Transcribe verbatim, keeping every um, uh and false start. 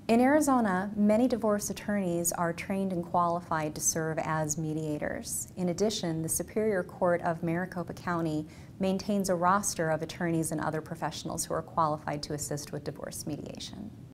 In Arizona, many divorce attorneys are trained and qualified to serve as mediators. In addition, the Superior Court of Maricopa County maintains a roster of attorneys and other professionals who are qualified to assist with divorce mediation.